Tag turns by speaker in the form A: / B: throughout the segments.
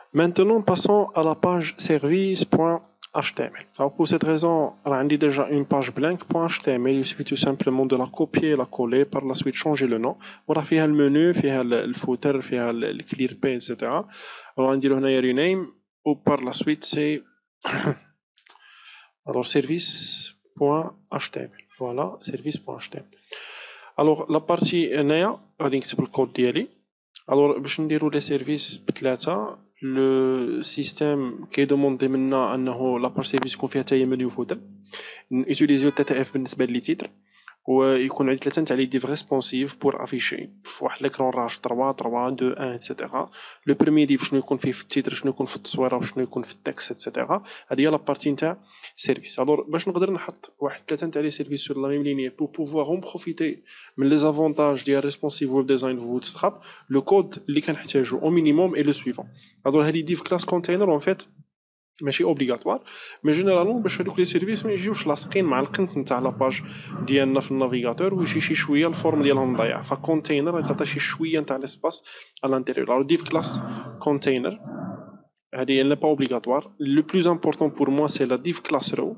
A: Maintenant, passons à la page service.html. Alors, pour cette raison, on a déjà une page blank.html. Il suffit tout simplement de la copier et la coller. Par la suite, changer le nom. On a fait le menu, fait le footer, fait le clear page, etc. Alors, on dit le rename. Ou par la suite, c'est alors service.html. Voilà, service.html. Alors, la partie هنايا غادي نكتب الكود ديالي. Alors, باش نديرو لي سيرفيس بثلاثة لو سيستيم كيدوموندي منا انه لاباج سيرفيس يكون فيها حتى هي منيو فوتر نيتيليزيو تي تي اف بالنسبه لي تيتر ويكون عندي ثلاثه نتاع لي ديف ريسبونسيف بور افيشي في واحد ليكرون راج 3 3 2 1 ايتترا لو بروميي ديف شنو يكون فيه في التيتر شنو يكون في التصويره وشنو يكون في التكست ايتترا هذه هي لابارتي نتاع سيرفيس الوغ باش نقدر نحط واحد ثلاثه نتاع لي سيرفيس سور لا ميم ليني بو بوفوار اون بروفيتي من لي زافونتاج ديال ريسبونسيف ويب ديزاين في بوتستراب لو كود اللي كنحتاجو او مينيموم اي لو سويفون الوغ هذه ديف كلاس كونتينر اون فيت ماشي اوبليغاتوار مي جينيرالمون باش هادوك لي سيرفيس ما يجيوش لاصقين مع القنت نتاع لاباج ديالنا في النافيغاتور ويجي شي شويه الفورم ديالهم ضايع فكونتينر تعطي شي شويه نتاع ليسباس على الانتيريور ديف كلاس كونتينر هادي elle n'est pas obligatoire le plus important pour moi c'est la div class row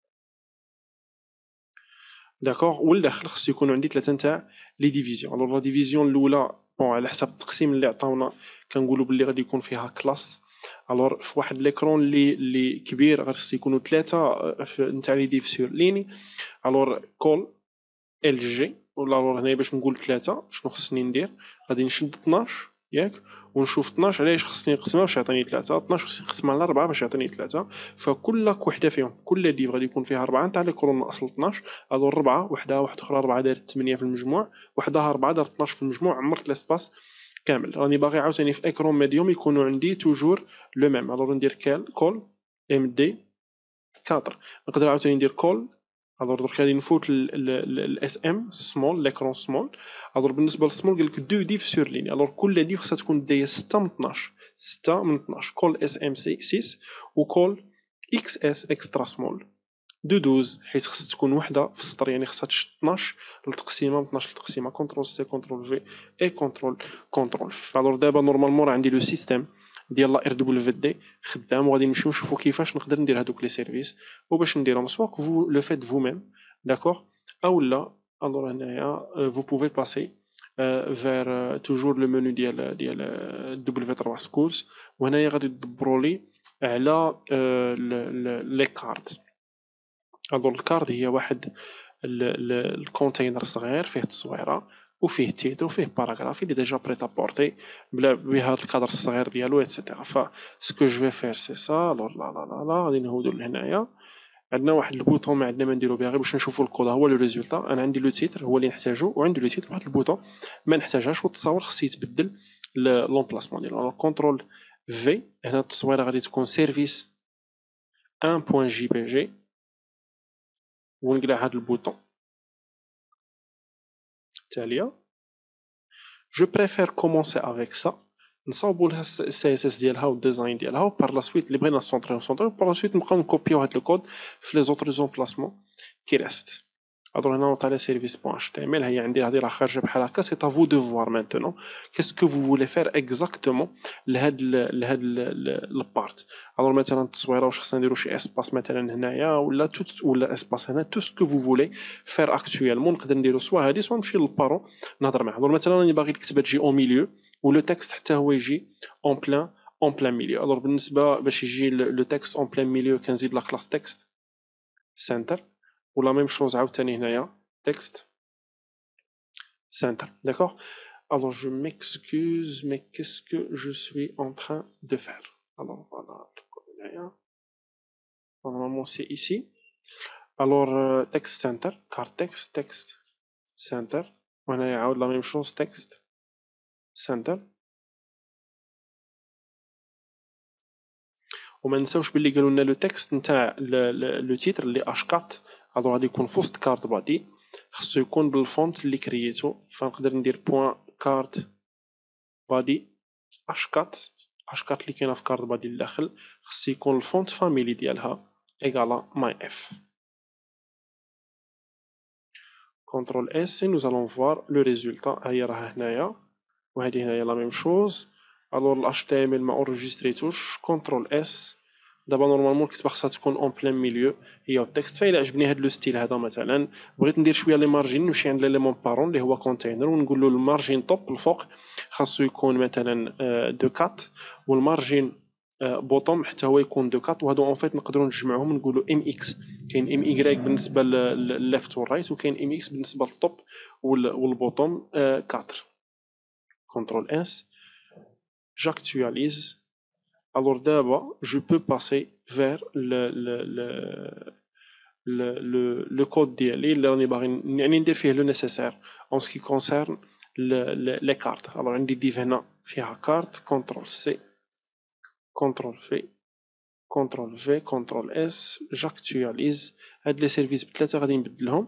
A: داكوغ والداخل خصو يكون عندي ثلاثه نتاع لي ديفيزيون الوغ لا ديفيزيون الاولى بون على حسب التقسيم اللي عطاونا كنقولوا باللي غادي يكون فيها كلاس الوغ في واحد ليكرون اللي كبير غادي يكونوا ثلاثه نتاع لي ديف سور ليني الوغ كول ال جي ولا الوغ هنايا باش نقول ثلاثه شنو خصني ندير غادي نشد 12 ياك ونشوف 12 علاش خصني نقسمها باش يعطيني 3 12 خصني نقسمها على 4 باش يعطيني 3 فكل وحده فيهم كل ديف غادي يكون فيها 4 نتاع لي كولون اصل 12 هادو 4 وحده واحده اخرى 4 دارت 8 في المجموع وحدها 4 دارت 12 في المجموع عمرت ليسباس كامل راني باغي عاوتاني في اكرون ميديوم يكونوا عندي توجور لو ميم الوغ ندير كول ام دي 4 نقدر عاوتاني ندير كول الوغ درك غادي نفوت الاس ام سمول ليكرون سمول الوغ بالنسبه للسمول قال لك دو ديف سور لين الوغ كل ديف خصها تكون دايه 6 من 12 6 من 12 كول اس ام سي 6 وكول اكس اس اكسترا سمول دو 12 حيت خصها تكون وحده في السطر يعني خصها تشد 12 للتقسيمه 12 للتقسيمه كونترول سي كونترول في اي كونترول في الوغ دابا نورمالمون راه عندي لو سيستيم ديال لا ار دبليو في دي خدام وغادي نمشيو نشوفو كيفاش نقدر ندير هادوك لي سيرفيس وباش نديرهم سوا فو لو فيت فو ميم داكوغ اولا الوغ هنايا فو بوفي باسي vers toujours le menu ديال W3 schools وهنايا غادي تدبروا لي على لي كارت الوغ الكارد هي واحد الكونتينر صغير فيه تصويره وفيه تيتر وفيه باراغراف اللي ديجا بريتابورتي بهذا الكادر الصغير ديالو ايتترا ف سكو جو في فير سي سا الوغ لا لا لا لا غادي نهودو لهنايا عندنا واحد البوطون ما عندنا ما نديرو بها غير باش نشوفو الكود هو لو ريزولتا انا عندي لو تيتر هو اللي نحتاجو وعندي لو تيتر واحد البوطون ما نحتاجهاش والتصاور خص يتبدل لومبلاسمون ديالو كونترول في هنا التصويره غادي تكون سيرفيس 1.jpg ونقلع هاد البوطون التالية جو بريفير كومونسي افيك سا نصاوبو لها السي اس اس ديالها والديزاين ديالها وبار لا سويت اللي بغينا نسونطريو بار لا سويت نبقاو نكوبيو هاد الكود في لي زوطر زومبلاسمون كي ريست الوغ هنا نوطا لي سيرفيس بوان اتش تي ام ال هي عندي هادي راه خارجه بحال هكا سي تا فو دو فوار مانتونون كاسكو فو فولي فير اكزاكتومون لهاد البارت الوغ مثلا التصويره واش خصنا نديرو شي اسباس مثلا هنايا ولا ولا اسباس هنا تو سكو فو فولي فير اكطويلمون نقدر نديرو سوا هادي سوا نمشي للبارون نهضر معاه الوغ مثلا راني باغي الكتابه تجي او ميليو ولو تكست حتى هو يجي اون بلان ميليو الوغ بالنسبه باش يجي لو تكست اون بلان ميليو كنزيد لا كلاس تكست سنتر ou la même chose عاوتاني هنايا texte center d'accord alors je m'excuse mais qu'est-ce que je suis en train de faire alors voilà هنايا normalement c'est ici alors text center card text center وهنايا عاود la même chose text center وما نساوش باللي قالوا لنا لو تكست نتاع لو تيتر اللي اش 4 الوغ غادي يكون في وسط كارد بادي خصو يكون بالفونت اللي كرييتو فنقدر ندير بوان كارد بادي اش 4 اش 4 اللي كاينه في كارد بادي لداخل خص يكون الفونت فاميلي ديالها ايغالا ماي اف كونترول اس نو زالون فوار لو ريزولتا هي راه هنايا وهذه هنايا لا ميم شوز الوغ ال HTML ما اونجستريتوش كونترول اس. دابا نورمالمون كتبقى خصها تكون اون بلان ميليو هي التكست. فإلا عجبني هاد لو ستيل هذا مثلا، بغيت ندير شويه لي مارجين، نمشي عند ليليمون بارون اللي هو كونتينر ونقول له المارجين توب الفوق خاصو يكون مثلا دو كات، والمارجين بوتوم حتى هو يكون دو كات. وهادو اون فيت نقدروا نجمعوهم نقولوا ام اكس. كاين ام ايغريك بالنسبه للليفت والرايت، وكاين ام اكس بالنسبه للتوب والبوتوم 4. كونترول اس j'actualise. Alors d'abord, je peux passer vers le code ديالي اللي راني باغي يعني ندير فيه le nécessaire en ce qui concerne les cartes. Alors عندي div هنا فيها carte. CTRL C CTRL V CTRL V CTRL S. j'actualise. هاد لي سيرفيس بثلاثه غادي نبدلهم.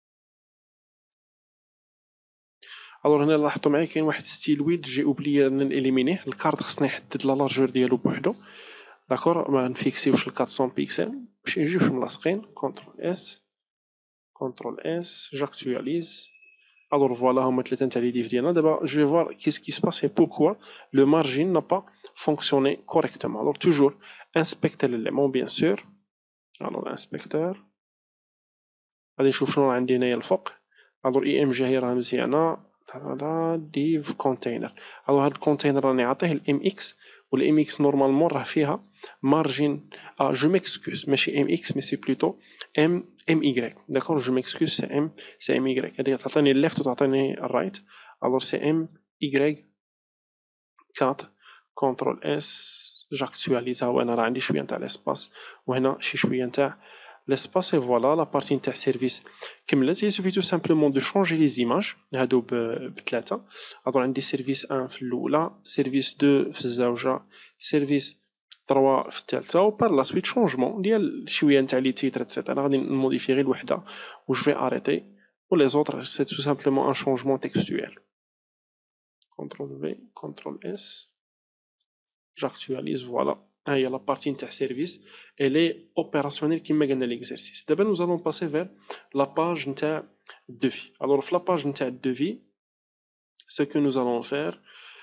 A: الوغ هنا لاحظتوا معايا كاين واحد ستيل ويد جي اوبليي ناليمينيه. الكارت خصنا يحدد لا لارجور ديالو بوحدو. داكور ما نفيكسيوش ال 400 بيكسل باش يجيوش ملاصقين. كونترول اس كونترول اس j'actualise. الوغ فوالا هما ثلاثه نتاع لي ديف ديالنا. دابا جو في فوار كيس كي سباس اي بوركوا لو مارجين نا با فونكسيوني كوريكتومون. الوغ توجور انسبكتي ليليمون بيان سور. الوغ انسبكتور غادي نشوف شنو عندي هنايا الفوق. الوغ اي ام جي هي راه مزيانه. ديف كونتينر. الوغ هاد الكونتينر راني عاطيه الام اكس، والام اكس نورمالمون راه فيها مارجين. جو ميكسكوز ماشي ام اكس مي سي بلوتو ام ايغريك. داكور جو ميكسكوز سي ام ايغريك. هادي تعطيني الليفت وتعطيني الرايت. الوغ سي ام ايغريك 4. كونترول اس j'actualise. ها هو انا راه عندي شويه نتاع ليسباس وهنا شي شويه نتاع l'espace. Et voilà la partie نتاع service كملت. il suffit tout simplement de changer les images هادو بثلاثه. اظن عندي service 1 في الاولى، service 2 في الزوجه، service 3 في الثالثه، و par la suite changement ديال شويه نتاع لي تيتر اتسيتيرا. غادي نموديفي غير الوحده و جو في arrêter و les autres c'est tout simplement un changement textuel. CTRL V CTRL S j'actualise. voilà هي لا بارتي نتاع سيرفيس الي اوبيراسيونيل كيما قلنا ليكزارسيس. دابا نو زالون باسي فير لا باج نتاع الدوفي. الوغ في لا باج نتاع الدوفي سو كو نو زالون فير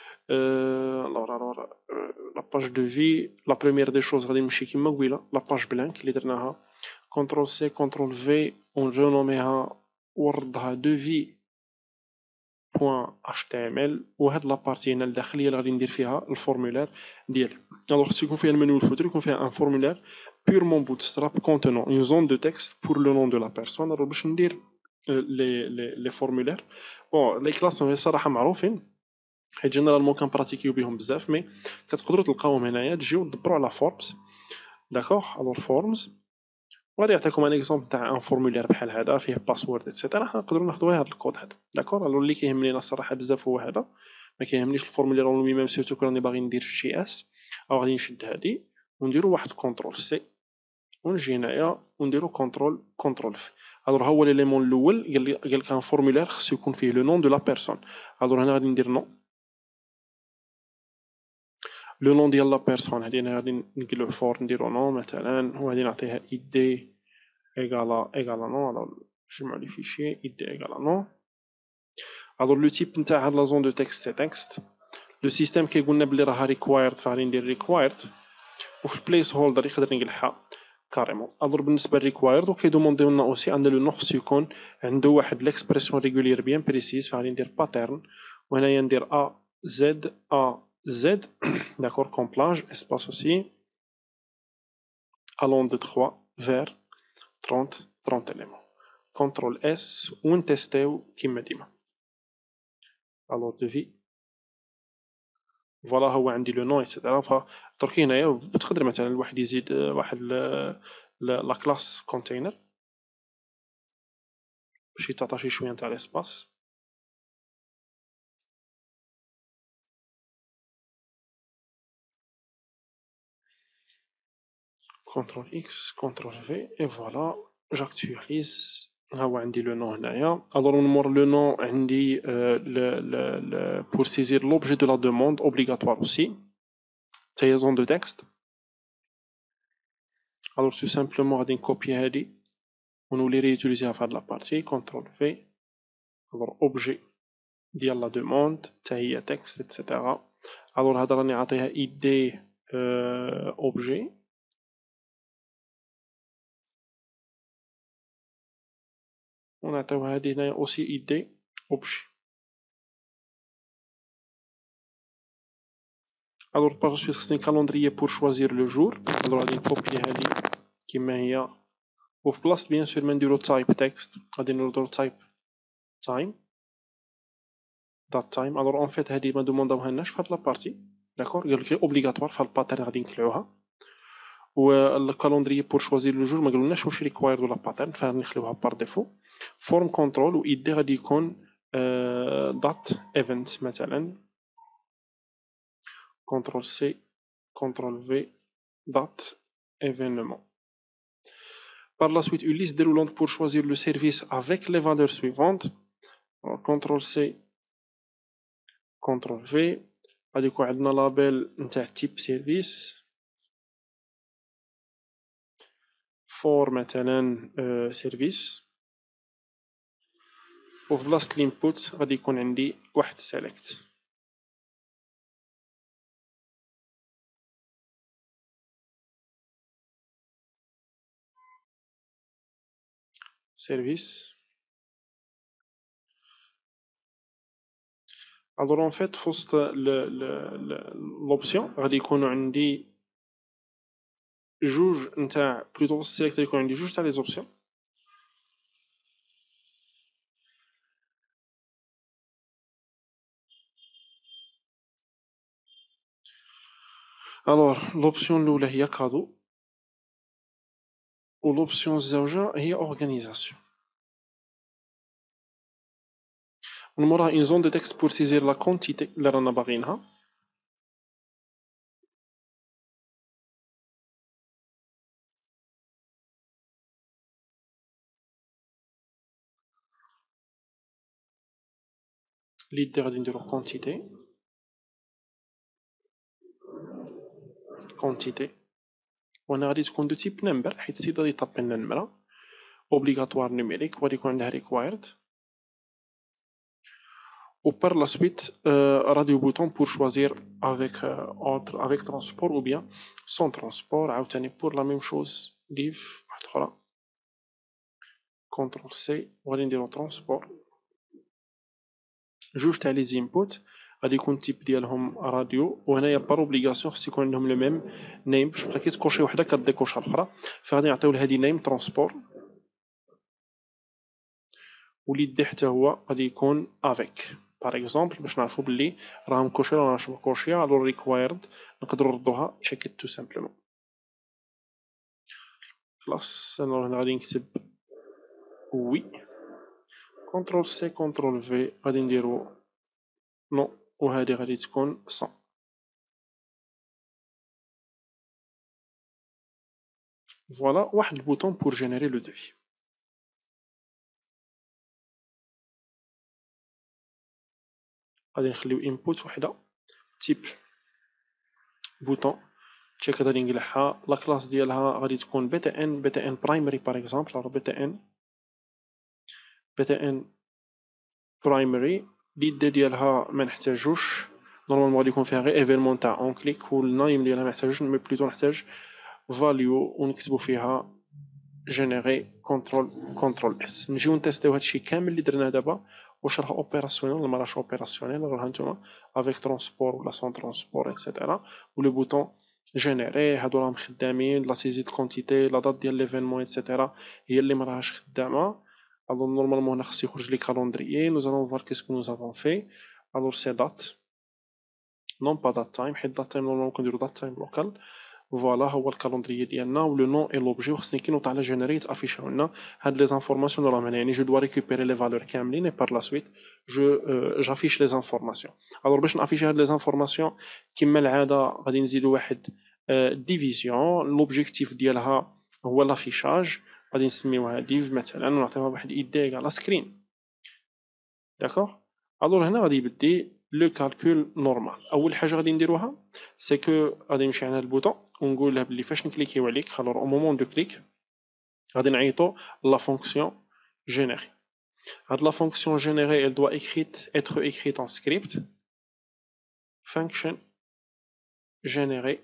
A: الوغ لا باج دوفي لا بروميير دي شوز غادي نمشي كيما قبيله لا باج بلانك اللي درناها. كونترول سي كونترول في ونرونوميها ونردها دوفي بوان html. وهاد لابارتي هنا الداخل هي اللي غادي ندير فيها الفورمولير ديالي. الوغ خصو يكون فيها المنيو الفوتر، يكون فيها ان فورمولير بيرمون bootstrap contenant une zone de texte pour le nom de la personne. الوغ باش ندير لي فورمولير بون لي كلاس الصراحه معروفين حيت جينيرالمون كنبراتيكيو بهم بزاف، مي كتقدروا تلقاوهم هنايا تجيو تدبروا على فورمز. داكوغ الوغ فورمز وغادي يعطيكم ان اكزومبل تاع ان فورمولير بحال هذا فيه باسورد اتسيتيرا. حنا نقدروا ناخذوا هذا الكود هذا. داكور الو اللي كيهمني انا الصراحه بزاف هو هذا، ما كيهمنيش الفورمولير اون ميم سيرتو كون راني باغي ندير جي اس. او غادي نشد هذه ونديروا واحد كونترول سي ونجي هنايا ونديروا كونترول في. الو هو ليليمون الاول قال لك ان فورمولير خصو يكون فيه لو نون دو لا بيرسون. الو هنا غادي ندير نو لو نون ديال لا بيرسون. هادي انا غادي نقلب فور نديرو نو مثلا، وغادي نعطيها اي دي ايغالا نو. الو نجمعو لي فيشي اي دي ايغالا نو. الو لو تيب نتاع هاد لا زون دو تكست سي تكست. لو سيستيم كيقولنا بلي راها ريكوايرد فغادي ندير ريكوايرد، وفي بليس هولدر يقدر نقلعها كاريمون. الو بالنسبه للريكوايرد وكيدومونديو لنا اوسي ان لو نو خصو يكون عنده واحد ليكسبرسيون ريغولير بيان بريسيز. فغادي ندير باترن وهنايا ندير ا زد d'accord complage espace aussi allant de 3 vers 30 éléments. CTRL S ونتستيو كيما ديما. alors devis فوالا هو عندي لو نو ايتترا. فتركي هنايا بتقدر مثلا الواحد يزيد واحد لا كلاس كونتينر باش يتعطى شي شويه نتاع ليسباس. CTRL X CTRL V et voilà j'actualise. ها هو عندي لو نو هنايا. الوغ نمر لو نو عندي pour saisir l'objet de la demande obligatoire aussi حتى هي زون دو تكست. الوغ tout simplement غادي نكوبي هادي ونولي ريوتيليزيها في هاد لابارتي. كونترول في الوغ objet ديال لا demande حتى هي تكست اتسيتيرا. الوغ هذا راني عاطيها id objet ونعطيو هذه هنايا اوسي id objet. الوغ باغ سويت خصني كالوندريي بور شوازير لو جور. الوغ غادي نكوبي هذه كيما هي وفي بلاصة بيان سور ما نديرو تايب تكست غادي نديرو تايب تايم دات تايم. الوغ اون فيت هذه ما دومونداوهالناش في هاد لابارتي داكور، قالك لي اوبليغاتوار في هاد الباترن غادي نخلعوها. والكالوندريي بور شوازير لو جور ما قالولناش واش ريكوايرد ولا باترن فنخليوها بار ديفو. فورم كونترول و ايدي غادي يكون دات ايفنت مثلا كونترول سي كونترول في date événement. Par la suite, une liste déroulante pour choisir le service avec les valeurs suivantes. Alors, CTRL C, CTRL V. غادي يكون عندنا لابيل نتاع type service for مثلا service. وفي بلاصة الانبوت غادي يكون عندي واحد select service. Alors en fait في وسط l'option غادي يكونوا عندي جوج نتاع بلوتو select غادي يكون عندي جوج تاع لي زوبسيون. الوغ لوبسيون الاولى هي كادو و لوبسيون الزوجة هي اورغانيزاسيون. من موراها اون زون دو تكست بور سيزير لا كونتيتي اللي رانا باغينها. ليدي غادي نديرو كونتيتي كونتيتي وهنا غادي تكون دو تيب نمبر حيت السيد غادي يطابي لنا نمرة اوبليغاتوار نوميريك وغادي يكون عندها ريكوايرد. و بار لا سويت راديو بوتون بور شوازير افيك اوردر افيك ترونسبور او بيان سون ترونسبور. عاوتاني بور لا ميم شوز ليف واحدة أخرى كونترول سي وغادي نديرو ترونسبور. جوج تاع لي زينبوت غادي يكون تيب ديالهم راديو وهنايا بار اوبليغاسيون خص يكون عندهم لو ميم نيم باش بقى كي تكوشي وحده كديكوشا الاخرى. فغادي نعطيو لهادي نيم ترونسبور وليدي حتى هو غادي يكون افيك باغ اكزومبل باش نعرفو بلي راه مكوشي ولا ماشي مكوشي. الو ريكوايرد نقدرو نردوها تشيك تو سامبلومون خلاص. انا هنا غادي نكتب وي كونترول سي كونترول في غادي نديرو نو وهادي غادي تكون 100. فوالا واحد البوطون بور جينيري لو دوفي. غادي نخليو انبوت وحده تيب بوطون تشيك غادي نقلعها. لا كلاس ديالها غادي تكون بي تي ان برايمري باغ اكزومبل. الو بي تي ان برايمري ليدي ديالها ما نحتاجوش نورمالمون غادي يكون فيها غير ايفينمون تاع اون كليك والنايم ديالها ما نحتاجوش مي بلوتو نحتاج فاليو ونكتبو فيها جينيري كونترول اس. نجيو نتيستيو هادشي كامل اللي درناه دابا واش راه اوبيراسيونيل ولا ما راهش اوبيراسيونيل. راه هانتوما افيك ترونسبور ولا سون ترونسبور ايتترا و لو بوطون جينيري هادو راهم خدامين. لا سيزي دو كونتيتي لا دات ديال ليفينمون ايتترا هي اللي ما راهاش خدامه. الو نورمالمون هنا خص يخرج لي كالوندريي. نو زالون فوار كيسكو نو افون في. الو سي دات نون با دات تايم حيت دات تايم نورمالمون كنديرو دات تايم لوكال. فوالا هو الكالوندريي ديالنا و لو نون اي لوبجي وخصني كي نوض على جينيري يتافيشاو لنا هاد لي زانفورماسيون اللي راهم هنا. يعني جو دوا ريكوبيري لي فالور كاملين اي بار لا سويت جافيش لي زانفورماسيون. الوغ باش نافيشي هاد لي زانفورماسيون كيما العاده غادي نزيدو واحد ديفيزيون. لوبجيكتيف ديالها هو لافيشاج غادي نسميوها ديف مثلا ونعطيوها واحد ايدي ايكال سكرين داكوغ. الوغ هنا غادي يبدي لو كالكول نورمال. اول حاجه غادي نديروها سي كو غادي نمشي على البوطون ونقول له بلي فاش نكليكيو عليك الوغ او مومون دو كليك غادي نعيطو لا فونكسيون générée. هاد لا فونكسيون générée elle doit être écrite en script function جينيري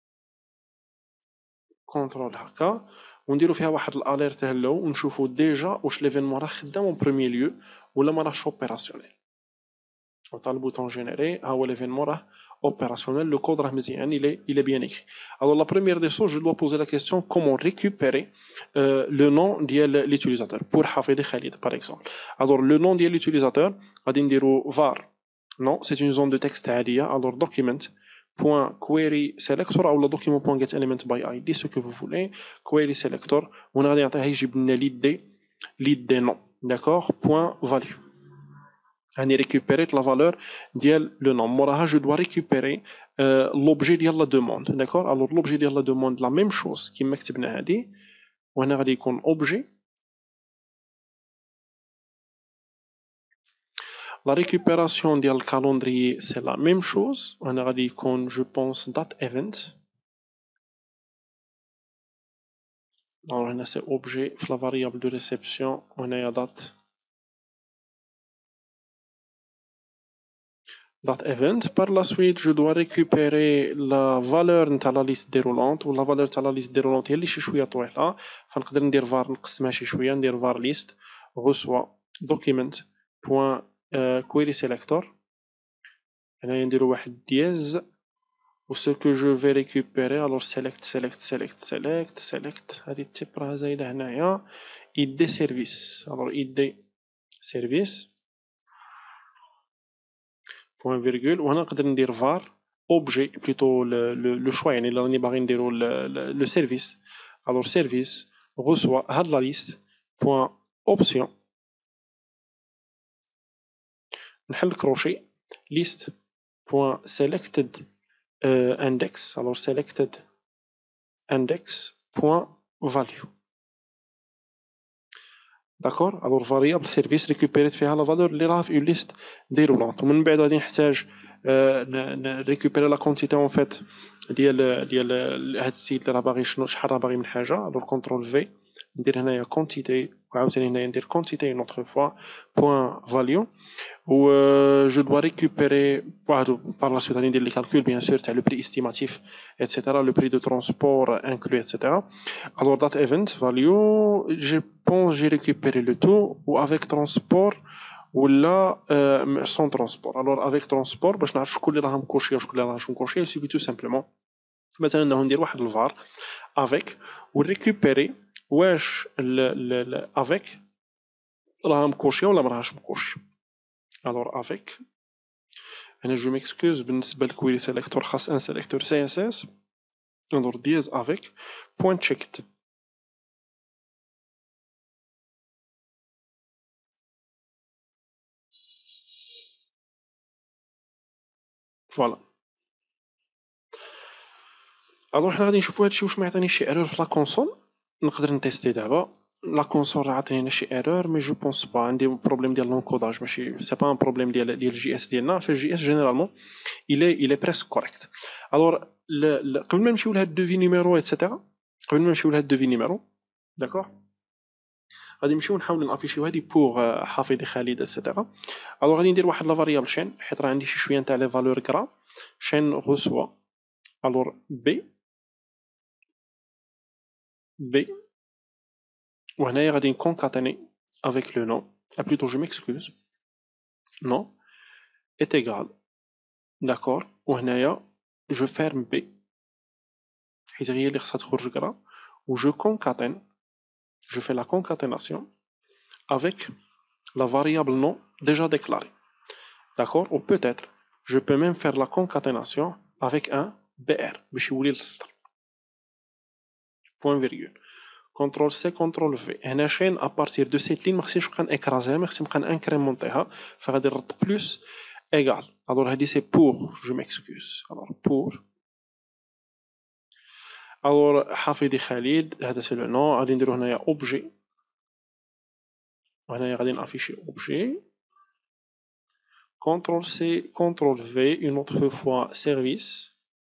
A: كونترول هكا ونديرو فيها واحد الاليرت هلو ونشوفو ديجا واش ليفينمون راه خدام اون بروميي ليو ولا ما راهش اوبيراسيونيل. وطا البوطون جينيري ها هو ليفينمون راه opérationnel, le code rahmezien, il est bien écrit. Alors la première des choses, je dois poser la question comment récupérer le nom de l'utilisateur. Pour Hafid Khalid par exemple. Alors le nom de l'utilisateur, غادي نديرو var. Non, c'est une zone de texte عادية. Alors document.query_selector ou le document.getElementById, ce que vous voulez. Query selector. On a غادي يجيب لنا l'id des noms. D'accord? Point value. Je récupérer la valeur de le nom. Moi, je dois récupérer l'objet de la demande. D'accord? Alors, l'objet de la demande, la même chose qui m'explique dit. On a dit qu'on objet. La récupération du calendrier, c'est la même chose. On a dit qu'on, je pense, date event. Alors, on a ces objets, la variable de réception, on a date. Date event. Par la suite, je dois récupérer la valeur de la liste déroulante ou la valeur de la liste déroulante. اللي شي شويه طويله فنقدر ندير var نقسمها شي شويه ندير var list reçoit document point query selector. هنايا نديرو واحد دياز و ce que je vais récupérer alors select هذه التيب راه زايده هنايا id service. alors id service point virgule وهنا نقدر ندير var objet plutôt le choix يعني اللي راني باغي نديرو le service. alors service reçoit هاد la liste point option نحل كروشي list point selected index. alors selected index point value. d'accord alors variable service récupérيت فيها la valeur اللي راها في une liste déroulante ومن بعد غادي نحتاج récupérer la quantité en fait ديال هاد السيت اللي راه باغي شحال راه باغي من حاجه. alors contrôle v ندير هنايا quantité وعاوتاني هنايا ندير quantité une autre fois point value و je dois récupérer par la suite غادي ندير les calculs bien sûr تاع le prix estimatif etc le prix de transport inclus etc. alors date event value je pense j'ai récupéré le tout ou avec transport ولا sans transport. alors avec transport باش نعرف شكون اللي راه مكوشي وشكون اللي راهش مكوشي سيبي tout simplement مثلا انه ندير واحد الفار avec و récupérer واش avec راه مكوشي ولا ما راهش مكوشي. alors avec انا je m'excuse بالنسبه للكويري سيليكتور خاص ان سيليكتور CSS. alors dièse avec point checked. فوالا الوغ حنا غادي نشوفو هادشي واش ما يعطينيش شي ايرور في لا كونسول. نقدر نتيستي دابا لا كونسول راه عطينا شي ايرور مي جو بونس با عندي بروبليم ديال لونكوداج ماشي سي با ان بروبليم ديال الجي اس ديالنا. في الجي اس جينيرالمون il est presque correct. الوغ قبل ما نمشيو لهاد الدوفي نيميرو ايتترا قبل ما نمشيو لهاد الدوفي نيميرو داكوغ غادي نمشيو نحاولو نافيشيو هادي بوغ حفيظي خالد ايتترا. الوغ غادي ندير واحد لا فاريابل شين حيت راه عندي شي شويه نتاع لي فالور كرا شين غوسوا الوغ B وهنايا غادي نكونكاتيني avec le nom plutôt je m'excuse nom est égal d'accord وهنايا je ferme B حيت هي اللي خصها تخرج كرا و je concatène je fais la concaténation avec la variable nom déjà déclarée. d'accord ou peut-être je peux même faire la concaténation avec un BR باش يولي السطر point virgule CTRL C CTRL V. هنا شين à partir de cette ligne ما خصنيش نبقى نكرازيها ما خصني نبقى نانكريمونطيها فغادي نرد بلس égal. alors هادي سي pour je m'excuse alors pour alors حفيظي خالد هذا سي لو نون غادي نديرو هنايا اوبجي وهنايا غادي نافيشي اوبجي CTRL C CTRL V une autre fois service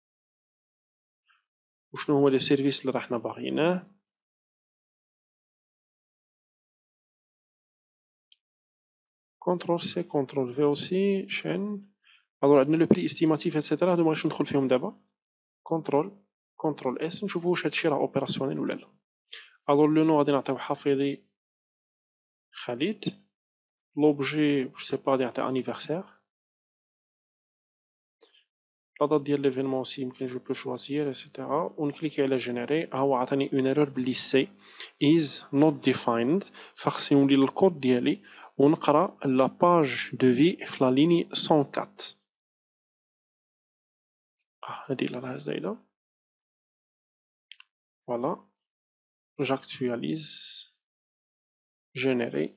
A: وشنو هو لو سيرفيس اللي راحنا باغيينه CTRL C CTRL V aussi chaîne. alors عندنا لو بري استيماتيف etc هادو ماغاديش ندخل فيهم دابا كونترول اس نشوفوا واش هادشي راه اوبيراسيونيل ولا لا. الوغ لو نو غادي نعطيو حفيظي خالد، لوبجي جو سي با غادي نعطي انيفرسير، لا دات ديال ليفينمون اوسي يمكن جو بو شوازير اكسيتيرا، ونكليكي على جينيري. ها هو عطاني اون ايرور بلي سي is not defined، فخصني نولي للكود ديالي ونقرا لا باج دو في في لا ليني 104. هادي راها زايده. فوالا j'actualise générer.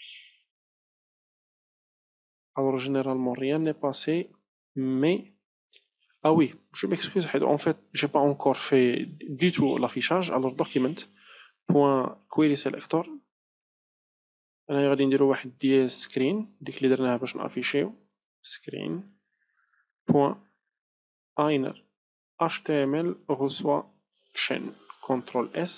A: Alors généralement rien n'est passé, mais ah oui, je m'excuse, en fait j'ai pas encore fait du tout l'affichage. Alors document point query selector انا غادي نديرو واحد ديال سكرين ديك اللي درناها باش نافيشيو سكرين point inner html reçoit chaîne contrôle s.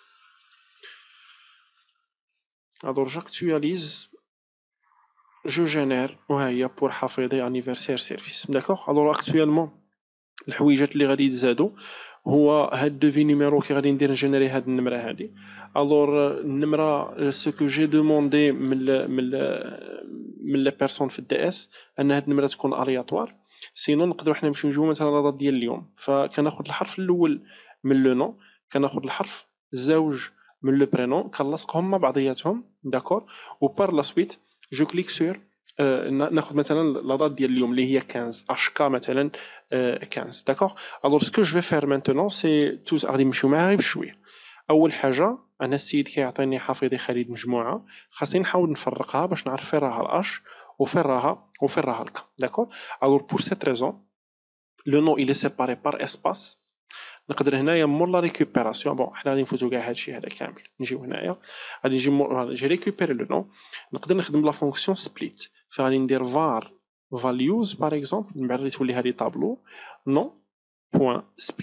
A: alors j'actualise, je génère وهي pour حفيظي anniversaire service. d'accord. alors actuellement الحويجات اللي غادي يتزادوا هو هاد دوفي نيميرو كي غادي ندير نجينيري هاد النمره هادي. الور النمره سو كو جي دوموندي من لي بيرسون في الدي اس ان هاد النمره تكون الياتوار، سينو نقدروا حنا نمشيو نجيو مثلا لا دات ديال اليوم، فكناخذ الحرف الاول من لو نو، كناخذ الحرف الزوج من لو برينون، كنلصقهم مع بعضياتهم. داكور. و بار لا سويت جو كليك سور ناخذ مثلا لا دات ديال اليوم اللي هي 15 اش كا مثلا 15. داكوغ. الوغ سكو جو في فير مانتونون سي توز غادي نمشيو معاها غير بشويه. اول حاجه انا السيد كيعطيني حفيظي خالد مجموعه، خاصني نحاول نفرقها باش نعرف فين راها الاش وفين راها الكا. داكوغ. الوغ بور سيت ريزون لو نو il est séparé par espace. نقدر هنايا مور لا ريكوبيراسيون، بون حنا غادي نفوتو كاع هادشي هذا كامل، نجيو هنايا غادي نجي جي ريكوبيري لو نو، نقدر نخدم لا فونكسيون سبليت، فغادي ندير var values باغ اكزومبل، من بعد غادي تولي هادي طابلو نو بوين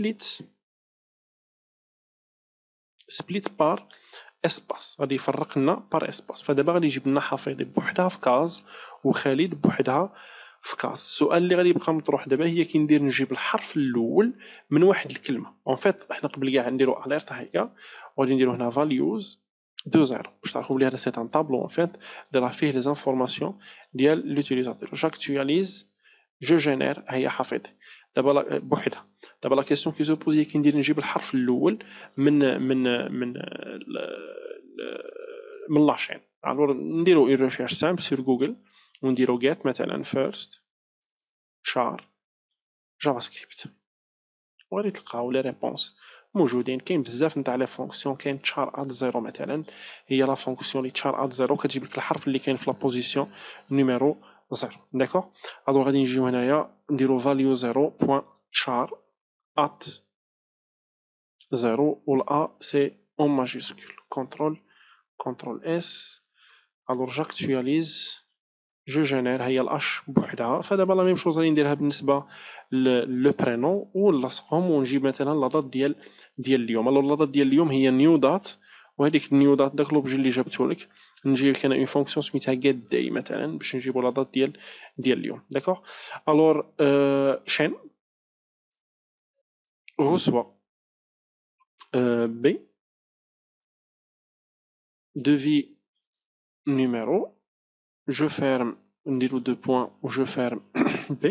A: سبليت بار اسباس، غادي يفرق لنا بار اسباس. فدابا غادي يجيب لنا حفيظي بوحدها في كاز وخالد بوحدها في كاس. السؤال اللي غادي يبقى مطروح دابا هي كي ندير نجيب الحرف الاول من واحد الكلمه. اون فيت حنا قبل كاع نديرو اليرت هكا، وغادي نديرو هنا فاليوز دو زيرو باش تعرفوا بلي هذا سي ان طابلو اون فيت اللي راه فيه لي زانفورماسيون ديال لوتيليزاتور. جاكتواليز جو جينير هي حفيظي دابا بوحدها. دابا لا كيسيون كي زو بوزي كي ندير نجيب الحرف الاول من لاشين. الوغ نديرو اون ريشيرش سامبل سور جوجل ونديرو get مثلا first char جافا سكريبت، وغادي تلقاو لي ريبونس موجودين. كاين بزاف نتاع لي فونكسيون. كاين char اد زيرو مثلا، هي لا فونكسيون لي char اد زيرو كتجيب لك الحرف اللي كاين في لا بوزيسيون نيميرو زيرو. داكوغ. الوغ غادي نجيو هنايا نديرو value زيرو بوين char at زيرو، و لا سي اون ماجيسكول كونترول اس. الوغ جاكتواليز جو جينير هي الاش بوحدها. فدابا لا ميم شوز غادي نديرها بالنسبه لو برينون ونلصقهم ونجيب مثلا لا دات ديال اليوم. الوغ لا دات ديال اليوم هي نيو دات، وهذيك النيو دات داك لوبجي اللي جبته لك نجيب لك انا اون فونكسيون سميتها get day مثلا باش نجيبو لا دات ديال اليوم. داكوغ. الوغ chaîne reçoit b devis numéro, je ferme نديرو دو بوين و je ferme b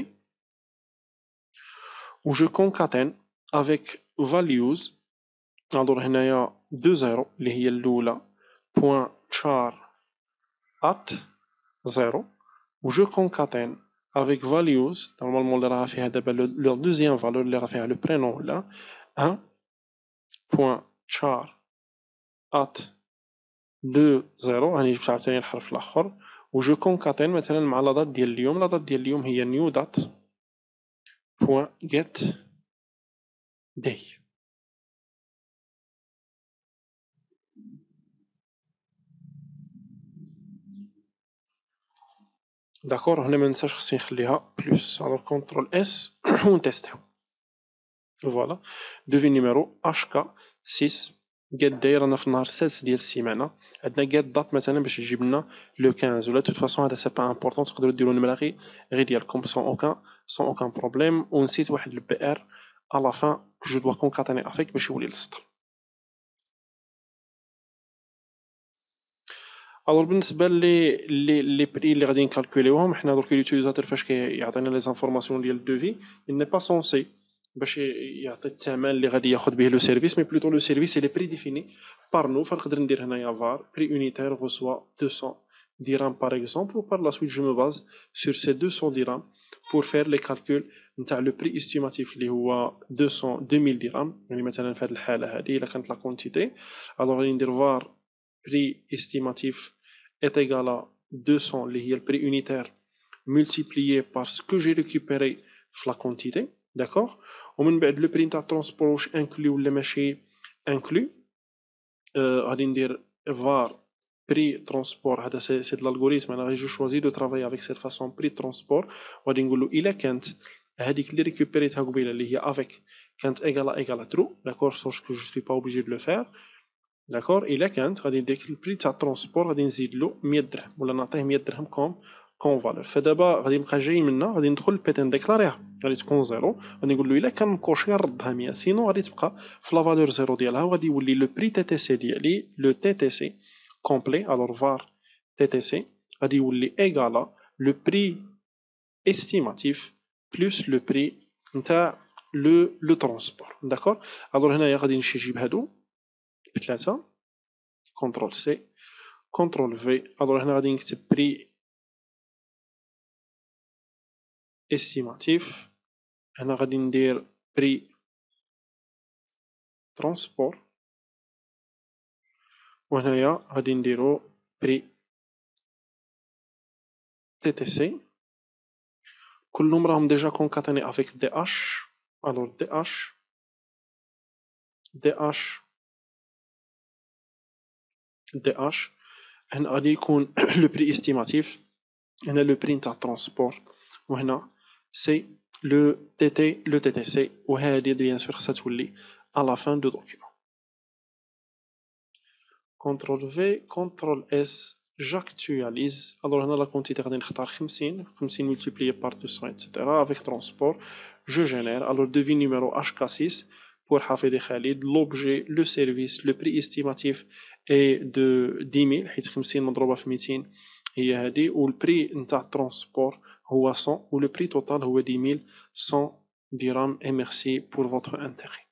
A: و je concatène avec values. نهضر هنايا دو زيرو اللي هي الاولى بوين char at زيرو، و je concatène avec values نورمالمون اللي راها فيها دابا لو دوزيام فالور اللي راه فيها لو برينون ولا 1 بوين char at دو زيرو، هاني جبت عاوتاني الحرف الاخر، و je concatène مثلا مع لا دات ديال اليوم. لا دات ديال اليوم هي نيو دات بوين get day. داكور. هنا ما ننساش خصني نخليها بلس. الوغ كونترول اس ونتيستيو. فوالا دوفي نيميرو اش كا 6 get day. رانا في النهار السادس ديال السيمانه، عندنا get دات مثلا باش يجيب لنا لو 15 ولا توت فاصون هذا سي با امبورطون، تقدروا ديروا النمره غير ديالكم سون اوكان بروبليم. ونسيت واحد البي ار على فان que je dois concaténer avec باش يولي السطر. الوغ بالنسبه لي بري اللي غادي نكالكوليوهم حنا درك اليوتيليزاتور فاش كيعطينا لي زانفورماسيون ديال الدوفي il n'est pas censé باش يعطي الثمن اللي غادي ياخذ به لو سيرفيس مي بلوتو لو سيرفيس اللي بري ديفيني بار نو. فنقدر ندير هنايا var بري unitaire reçoit 200 dirhams par exemple ou par la suite je me base sur ces 200 dirhams pour faire les calculs نتاع لو بري استيماتيف اللي هو 2000 درهم. يعني مثلا في هذه الحاله هذه الا كانت لا كونتيتي الوغ غادي ندير var prix estimatif est égal à 200 اللي هي البري unitaire multiplié par ce que j'ai récupéré في la quantité, d'accord. ومن بعد لو بري نتاع الترونسبور واش inclus ولا ماشي inclus. غادي ندير var prix transport. هذا سي de l'algorithme. انا جو choisi de travailler avec cette façon prix transport. وغادي نقول له الا كانت هذيك اللي ريكوبيريتها قبيله اللي هي avec كانت égal à true, d'accord, sauf que je suis pas obligé de le faire. داكور. الا كانت غادي ندير البري تاع الترونسبور غادي نزيد له 100 درهم ولا نعطيه 100 درهم كون فالور. فدابا غادي نبقى جاي منا غادي ندخل البيت نديكلاريها غادي تكون زيرو. غادي نقول له الا كان مكوشي نردها 100 سينو غادي تبقى في لا فالور زيرو ديالها وغادي يولي لو بري تي تي سي ديالي لو تي تي سي كومبلي. الوغ فار تي تي سي غادي يولي ايغالا لو بري استيماتيف بلس لو بري نتاع لو ترونسبور, داكور. الوغ هنايا غادي نمشي نجيب هادو بثلاثة كونترول سي كونترول في. الوغ هنا غادي نكتب بري استيماتيف. هنا غادي ندير بري ترونسبور وهنايا غادي نديرو بري تي تي سي. كلهم راهم ديجا كونكاتيني افيك دي اش. الوغ دي اش دي اش دي اش هنا غادي يكون لو بري استيماتيف. هنا لو بري نتاع الترونسبور وهنا سي لو تي تي سي. وهذه بيان سور خصها تولي à la fin du document. CTRL V, CTRL S, j'actualise. Alors هنا la quantité غادي نختار 50 multiplié par 200 etc. avec transport. Je génère. Alors devis numéro HK6 pour حافظ خالد. L'objet, le service, le prix estimatif est de 10 000 حيت 50 مضروبة في 200 هي هذه. والبري نتاع الترونسبور هو 100 و le prix total هو 10 100 dirhams. Et merci pour votre intérêt.